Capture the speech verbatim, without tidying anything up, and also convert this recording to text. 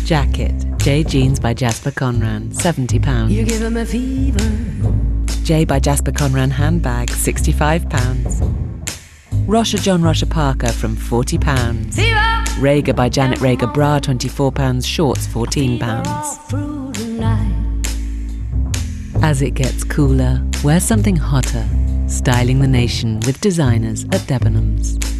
Jacket, J Jeans by Jasper Conran, seventy pounds. You give him a fever. J by Jasper Conran handbag, sixty-five pounds. Rosher John Rosher Parker from forty pounds. Rager by Janet Rager bra, twenty-four pounds. Shorts, fourteen pounds. As it gets cooler, wear something hotter. Styling the nation with designers at Debenhams.